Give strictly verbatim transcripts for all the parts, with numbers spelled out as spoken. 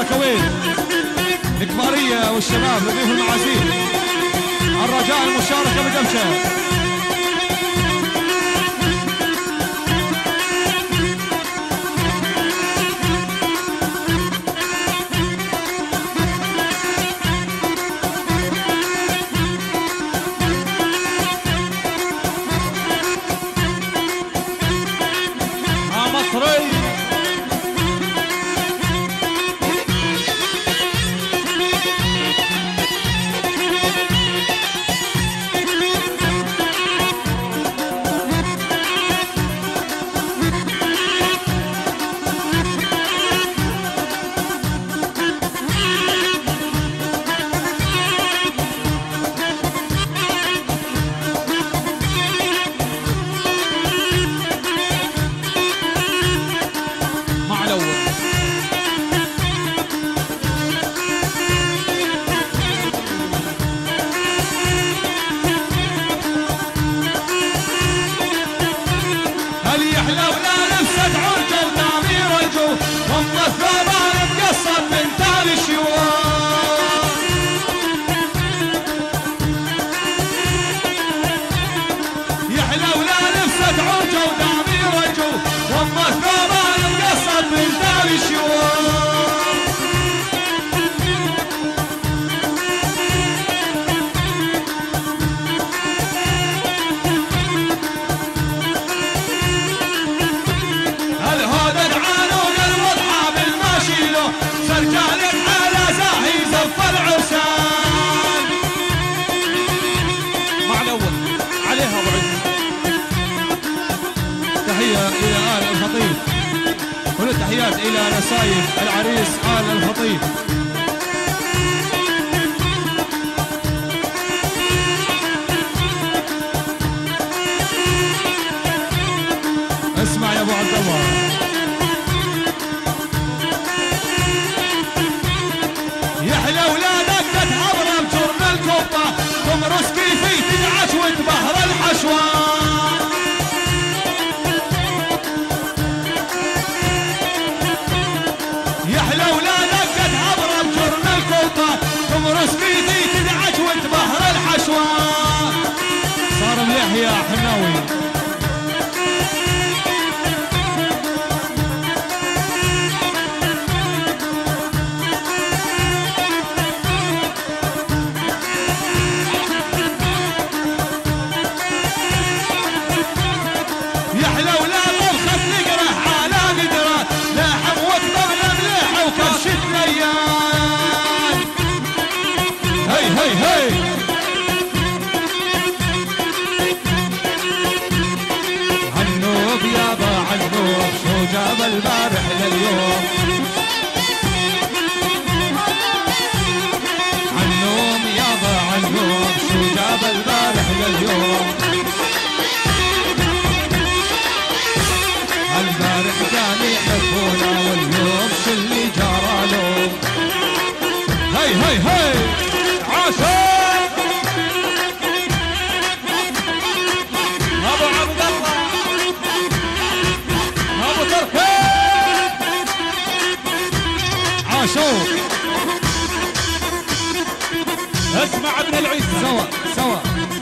كويت، الكبارية والشباب لضيوف المعازيم، الرجاء المشاركة بدمشة. تحيات إلى نسايب العريس آل الخطيب. اسمع يا ابو عبد الله، يحلى ولادك تتعبر بجرن الكوبه، تمرس كيفي تدعش وتبهر الحشوه. يحلى ولادك تتعبر بجرن الكوبه، تمرس كيفي تدعش وتبهر الحشوه. صار مليح يا حناوي. جاب البارح لليوم عنوم يابا عنوم، شو جاب البارح لليوم. البارح كان يحبونا واليوم شو اللي جرالهم. هي هي هي عاشق ابو عبد الله ابو تركي عاشوق. اسمع ابن العيسى سوا سوا.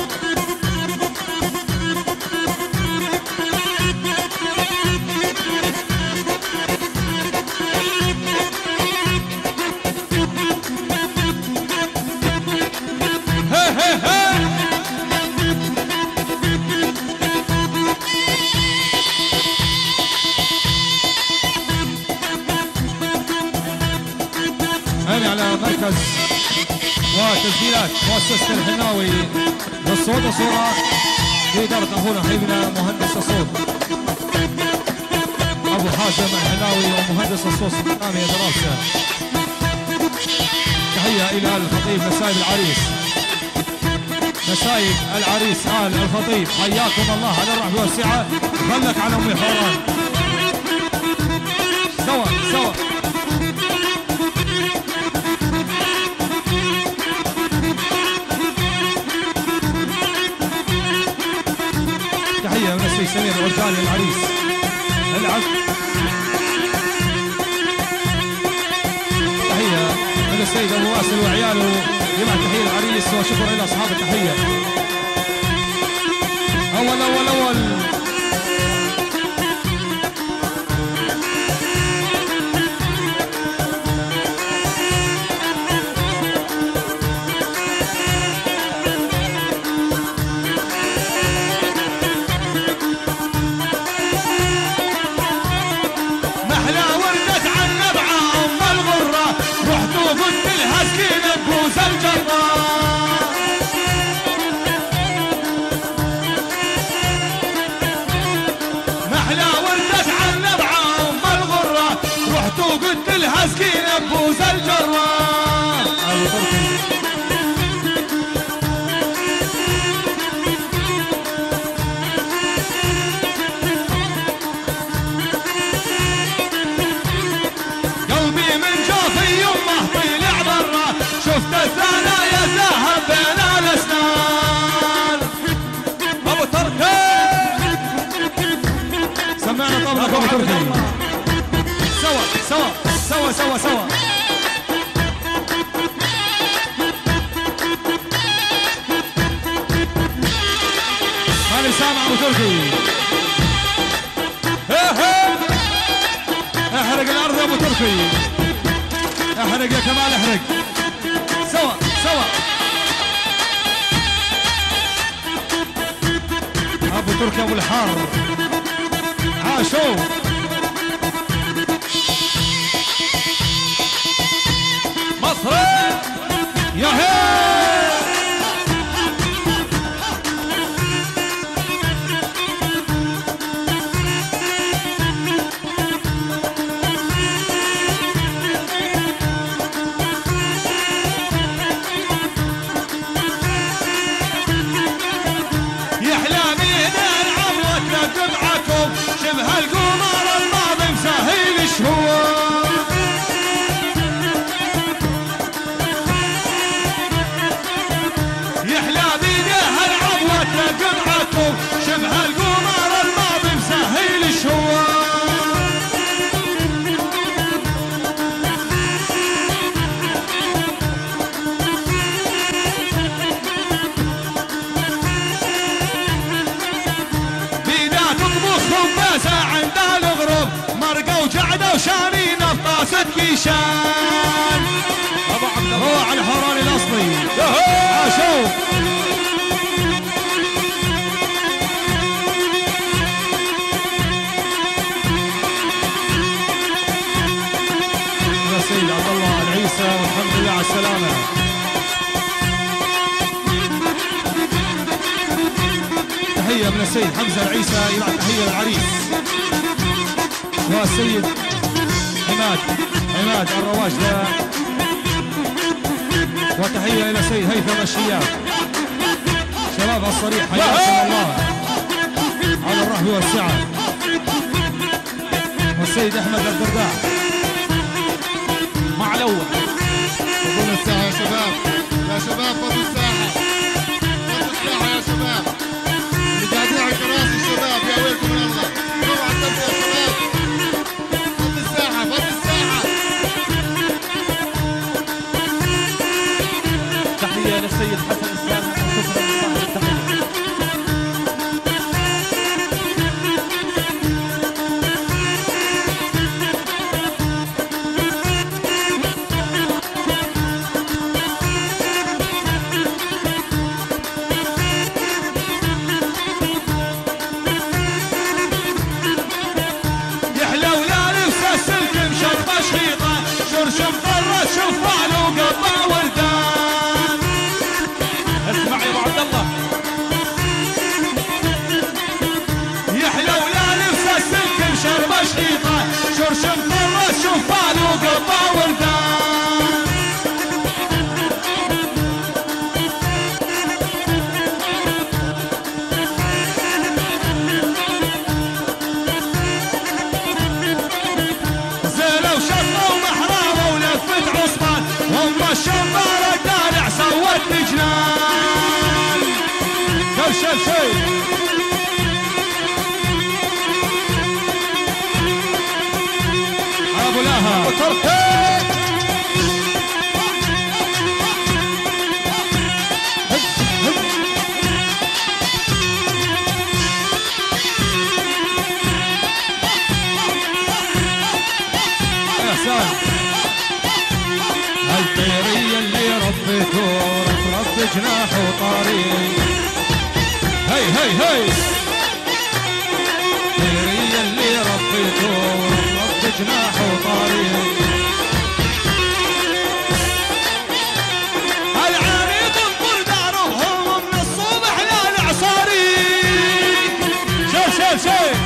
هي هي هي هاني على مركز وتسجيلات مؤسسة الحناوي للصوت والصورة بإدارة أخونا حبيبنا مهندس الصوت أبو حازم الحناوي ومهندس الصوت النامي دراسة. تحية إلى الخطيب نسايب العريس، نسايب العريس آل الخطيب، حياكم الله على الرحب والسعة. خلك على أمي حوران سوا سوا. تحية ونسي سمير ورجال العريس العب. السيد ابو واسل وعياله يبعث تحيه للعريس وشكرا الى اصحاب التحيه. اول اول اول وقلت لها سكينة بوز الجراح. قلبي من جوفي يمه طلع برا، شفت الثنايا ذهب بين الاسنان. ابو تركي سمعنا طبلك ابو تركي. سوا سوا سوا سوا سوا هاني سامع ابو تركي. احرق الارض يا ابو تركي، احرق يا كمال احرق. سوا سوا ابو تركي ابو الحار عاشوا. يا هي يحلى بيدين عمرتنا دمعكم، شبه القمر الماضي مسهل الشهور. شبه القمر الماضي مسهل الشوار. بيدا تطبخ خبازة عند الغروب، مرقة وجعدة وشانين بطاسة كيشان. ابو عبد الله هو على الحوراني الاصلي. عاشوا سيد عبد الله العيسى والحمد لله على السلامة. تحية من السيد حمزة العيسى يبعث تحية للعريس والسيد عماد عماد الرواج ده، وتحية إلى السيد هيثم الشياب. شباب الصريح حياكم الله على الرحب والسعة. والسيد أحمد الدرداع مع الأول. فضل الساحة يا شباب، يا شباب فضل الساحة، فضل الساحة يا شباب. اللي قاعدين على الكراسي الشباب يا ويلكم من الله، طبعا تبقى يا شباب. فضل الساحة، فضل الساحة. تحية للسيد حسن السامي، شكرا لصاحب التحية. شرشم طرس شفال وقطع وردان. اسمع يا ابو عبد الله. يحلى ولا نفس السلك بشرب شريطه، شرشم طرس شفال وقطع وردان. الشمارة الدارع سوت جنان. كرشل شي ابو لها وتركي حسان الطيرية اللي ربيته رب جناح وطاري هي هي هي الطيرية اللي ربيته رب جناح وطاري العريض انظر دارهم من الصبح للعصاري شوف شوف شوف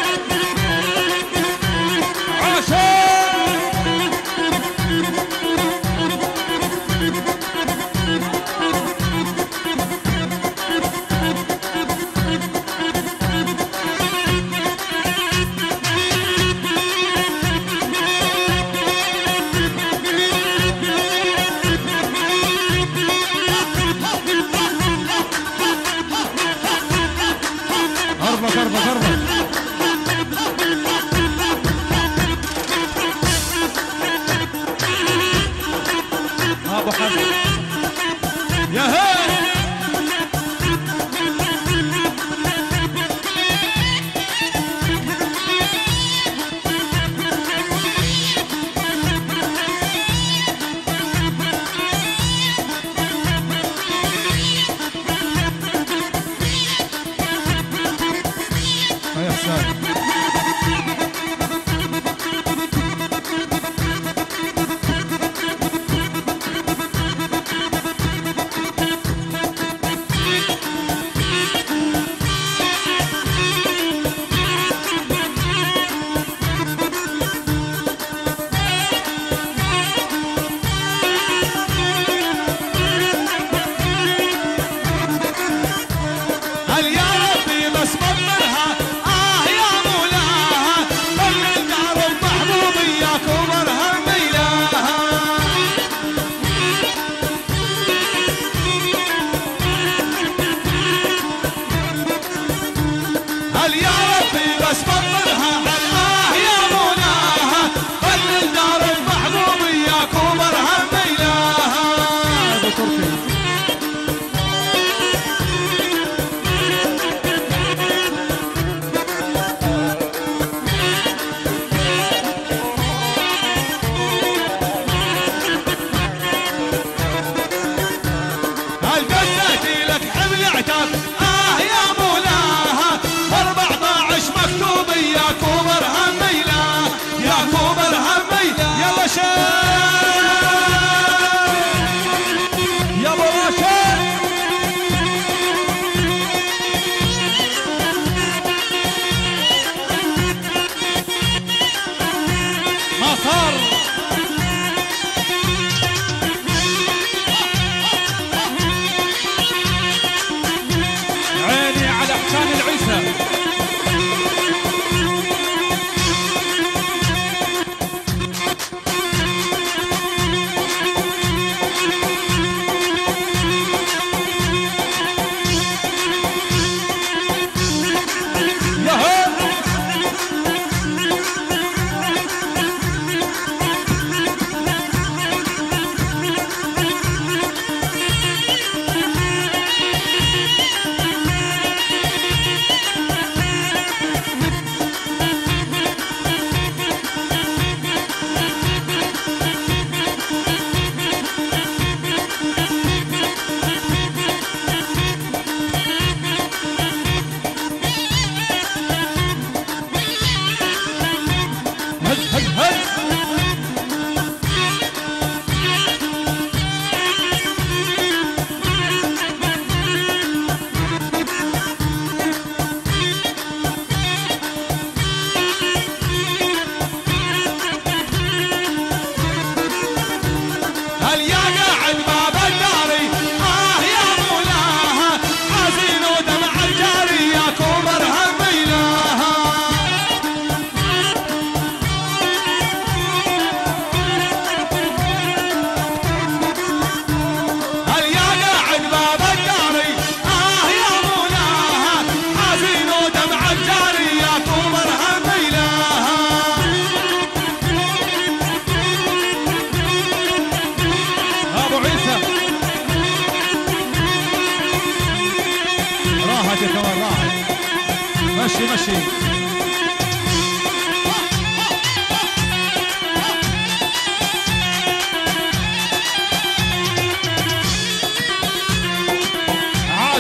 مشي مشي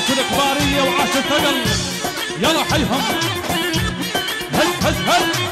الكبارية وعاش الثقل. يلا حيهم هز هز هز